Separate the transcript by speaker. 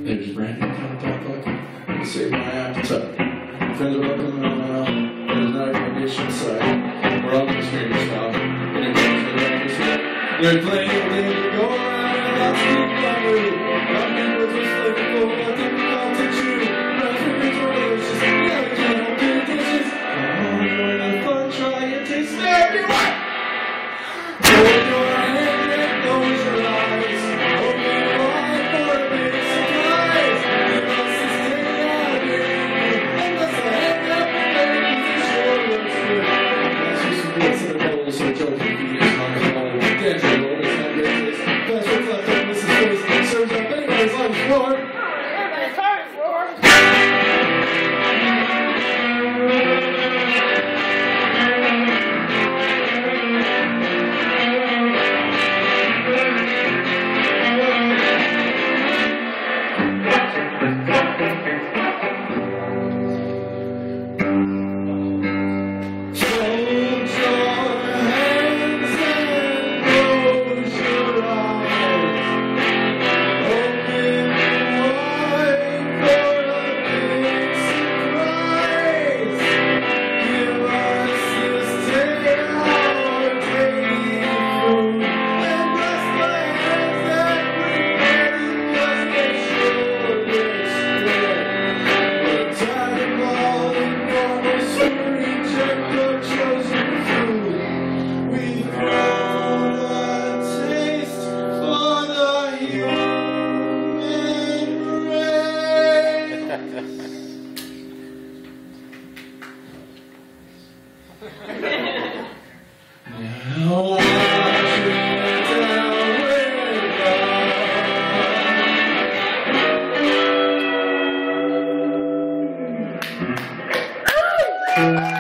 Speaker 1: There's brand new kind of pop to save my appetite. Friends are welcome there's no recommendation site. We're on the stream stop. They're playing they go around and I'll speak my mood. My people just looking for what they want to chew. Nothing is delicious. Yeah, we can't help the dishes. Come on, you're in fun, try and taste everyone. Hold your hand and close your eyes. Open your eye for a big surprise. You must stay out here. Unless I hang up and make it sure looks good. That's just some bits in the bowl, so joking for you. D'Angelo always had great taste. That's what's left on Mrs. Face. Serves up anybody's on the floor.
Speaker 2: Everybody's on the floor. Woo!